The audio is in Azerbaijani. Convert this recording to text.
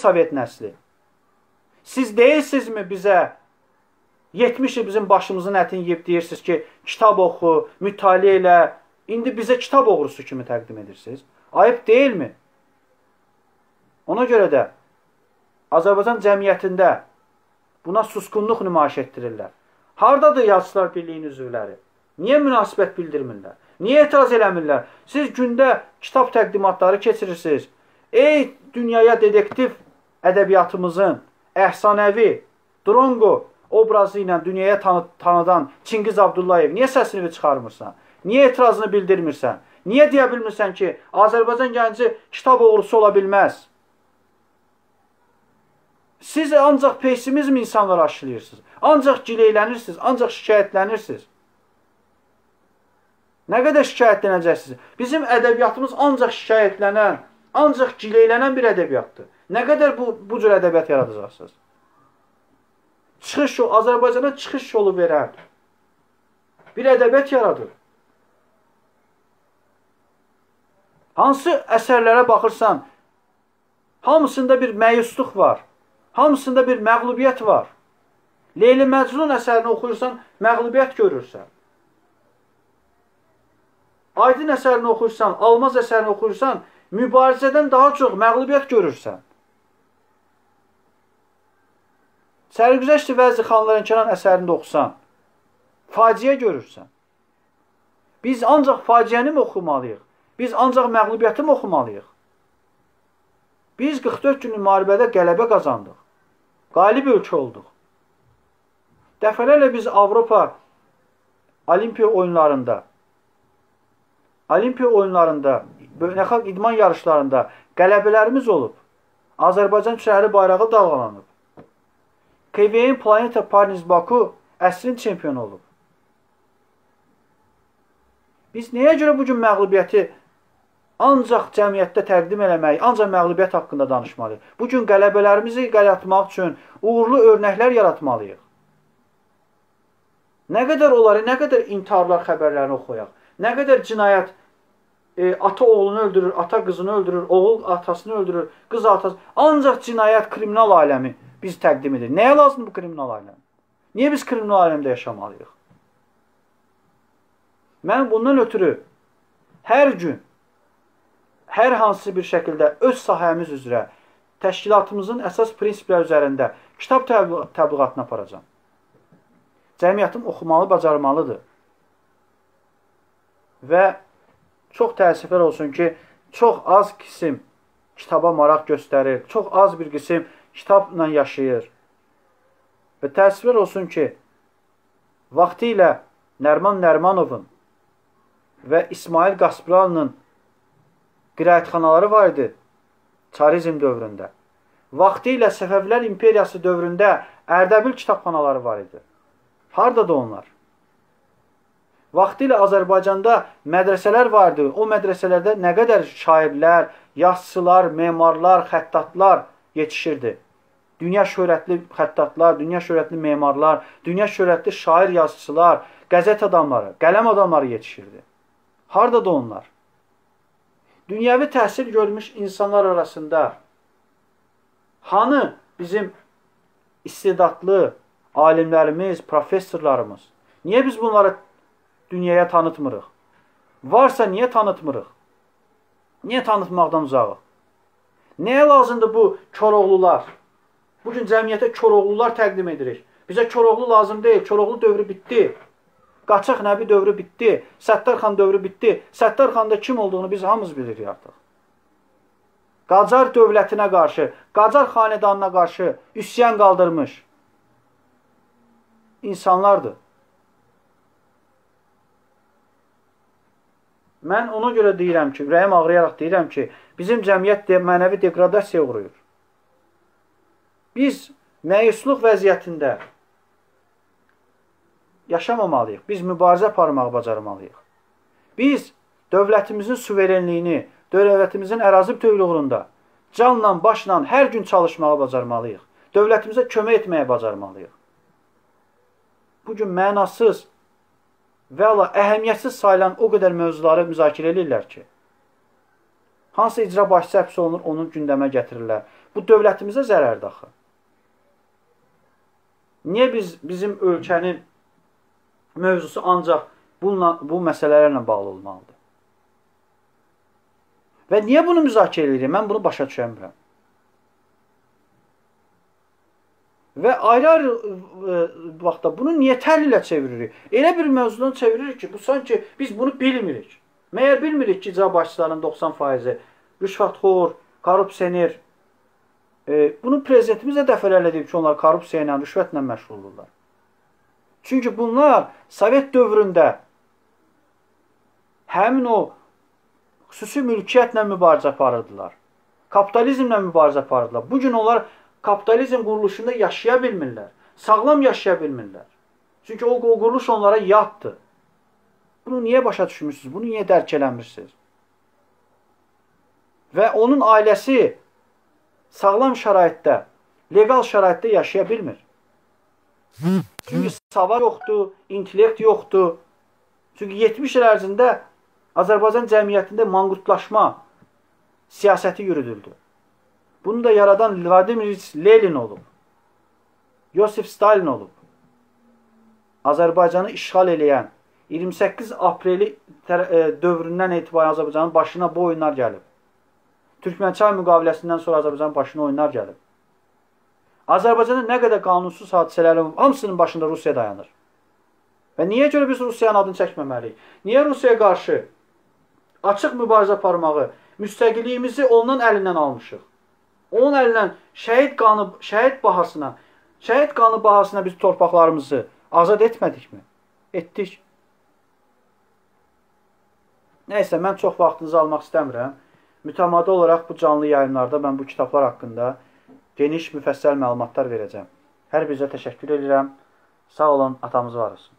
Sovet nəsli. Siz deyilsizmi bizə 70 il bizim başımızın ətini yiyib deyirsiniz ki, kitab oxu, mütaliə elə. İndi bizə kitab oğrusu kimi təqdim edirsiniz. Ayıb deyilmi? Ona görə də Azərbaycan cəmiyyətində buna susqunluq nümayiş etdirirlər. Hardadır Yazıçılar Birliyinin üzvləri? Niyə münasibət bildirmirlər? Niyə etiraz eləmirlər? Siz gündə kitab təqdimatları keçirirsiniz. Ey dünyaya dedektiv ədəbiyyatımızın əfsanəvi Drongo obrazı ilə dünyaya tanıdan Çingiz Abdullayev niyə səsini çıxarmırsan? Niyə etirazını bildirmirsən? Niyə deyə bilmirsən ki, Azərbaycan gənci kitab oğrusu ola bilməz? Siz ancaq pessimizm insanları aşılayırsınız. Ancaq gileylənirsiniz, ancaq şikayətlənirsiniz. Nə qədər şikayətlənəcəksiniz? Bizim ədəbiyyatımız ancaq şikayətlənən, ancaq gileylənən bir ədəbiyyatdır. Nə qədər bu cür ədəbiyyat yaradacaqsınız? Azərbaycana çıxış yolu verən bir ədəbiyyat yaradır. Hansı əsərlərə baxırsan, hamısında bir məyusluq var. Hamısında bir məğlubiyyət var. Leyli Məcnun əsərini oxuyursan, məğlubiyyət görürsən. Aydın əsərini oxuyursan, Almaz əsərini oxuyursan, mübarizədən daha çox məğlubiyyət görürsən. Sərgüzəşti Vəzi Xanların Kənan əsərində oxusan, faciə görürsən. Biz ancaq faciəni mi oxumalıyıq? Biz ancaq məğlubiyyəti mi oxumalıyıq? Biz 44 günlük müharibədə qələbə qazandıq. Qalib ölkə olduq. Dəfələrlə biz Avropa Olimpiya oyunlarında, beynəlxalq idman yarışlarında qələbələrimiz olub. Azərbaycan şəhəri bayrağı dalğalanıb. KVN Planeta Paris Baku əsrin çempionu olub. Biz nəyə görə bugün məğlubiyyəti ancaq cəmiyyətdə təqdim eləmək, ancaq məğlubiyyət haqqında danışmalıyıq? Bugün qələbələrimizi yaratmaq üçün uğurlu örnəklər yaratmalıyıq. Nə qədər onları, nə qədər intiharlar xəbərlərini oxuyaq, nə qədər cinayət, ata oğlunu öldürür, ata qızını öldürür, oğul atasını öldürür, qız atasını. Ancaq cinayət, kriminal aləmi biz təqdim edir. Nəyə lazımdır bu kriminal aləm? Niyə biz kriminal aləmdə yaşamalıyıq? Mən bundan ötürü hər gün, hər hansı bir şəkildə öz sahəmiz üzrə, təşkilatımızın əsas prinsipləri üzərində kitab təbliğatını aparacam. Cəmiyyətim oxumalı, bacarmalıdır. Və çox təəssüflər olsun ki, çox az qisim kitaba maraq göstərir, çox az bir qisim kitabla yaşayır. Və təəssüflər olsun ki, vaxtilə Nərman Nərmanovun və İsmail Qaspıranın qiraətxanaları var idi Çarizm dövründə. Vaxtilə Səfəvilər İmperiyası dövründə Ərdəbil kitabxanaları var idi. Haradadır onlar? Vaxtilə Azərbaycanda mədrəsələr vardı. O mədrəsələrdə nə qədər şairlər, yazıçılar, memarlar, xəttatlar yetişirdi. Dünya şöhrətli xəttatlar, dünya şöhrətli memarlar, dünya şöhrətli şair yazıçılar, qəzet adamları, qələm adamları yetişirdi. Haradadır onlar? Dünyəvi təhsil görmüş insanlar arasında hanı bizim istedadlı alimlərimiz, professorlarımız? Niyə biz bunları dünyaya tanıtmırıq? Varsa niyə tanıtmırıq? Niyə tanıtmaqdan uzaqıq? Nəyə lazımdır bu Koroğlular? Bugün cəmiyyətə Koroğlular təqdim edirik. Bizə Koroğlu lazım deyil. Koroğlu dövrü bitdi. Qaçaq Nəbi dövrü bitdi. Səttarxan dövrü bitdi. Səttarxanda kim olduğunu biz hamımız bilirik artıq. Qacar dövlətinə qarşı, Qacar xanedanına qarşı üsyan qaldırmış insanlardır. Mən ona görə deyirəm ki, ürəyim ağrıyaraq deyirəm ki, bizim cəmiyyət mənəvi degradasiya uğrayır. Biz məyusluq vəziyyətində yaşamamalıyıq. Biz mübarizə aparmağı bacarmalıyıq. Biz dövlətimizin suverenliyini, dövlətimizin ərazi bütövlüyündə canla, başla hər gün çalışmağı bacarmalıyıq. Dövlətimizə kömək etməyə bacarmalıyıq. Bugün mənasız və əhəmiyyətsiz sayılan o qədər mövzuları müzakirə edirlər ki, hansı icra başçısı həbs olunur, onu gündəmə gətirirlər. Bu dövlətimizə zərərdir axı. Niyə bizim ölkənin mövzusu ancaq bu məsələlərlə bağlı olmalıdır? Və niyə bunu müzakirə edirik? Mən bunu başa düşəmirəm. Və ayrı-ayrı vaxtda bunu niyə təhlilə çeviririk? Elə bir mövzudan çeviririk ki, bu sanki biz bunu bilmirik. Məyər bilmirik ki, icra başçılarının 90%-i rüşvətxor, korrupsioner. Bunu prezidentimiz də dəfələrlə deyib ki, onlar korrupsiya ilə, rüşvətlə məşğuldurlar. Çünki bunlar Sovet dövründə həmin o xüsusi mülkiyyətlə mübarizə aparırdılar. Kapitalizmlə mübarizə aparırdılar. Bugün onlar kapitalizm quruluşunda yaşaya bilmirlər. Sağlam yaşaya bilmirlər. Çünki o quruluş onlara yaddır. Bunu niyə başa düşmürsünüz? Bunu niyə dərk eləmirsiniz? Və onun ailəsi sağlam şəraitdə, legal şəraitdə yaşaya bilmir. Çünki savad yoxdur, intellekt yoxdur. Çünki 70 il ərzində Azərbaycan cəmiyyətində manqurtlaşma siyasəti yürüdüldü. Bunu da yaradan Vladimir Lenin olub. Yosif Stalin olub. Azərbaycanı işğal eləyən 28 apreli dövründən etibarən Azərbaycanın başına bu oyunlar gəlib. Türkmənçay müqaviləsindən sonra Azərbaycanın başına oyunlar gəlib. Azərbaycanda nə qədər qanunsuz hadisələrin hamısının başında Rusiya dayanır. Və niyə görə biz Rusiyanın adını çəkməməliyik? Niyə Rusiyaya qarşı açıq mübarizə aparmağı, müstəqilliyimizi onun əlindən almışıq? Onun əlindən şəhid qanı bahasına biz torpaqlarımızı azad etmədikmi? Etdik. Nəysə, mən çox vaxtınızı almaq istəmirəm. Mütəmadi olaraq bu canlı yayınlarda mən bu kitablar haqqında geniş, müfəssəl məlumatlar verəcəm. Hər birinizə təşəkkür edirəm. Sağ olun, atamız var olsun.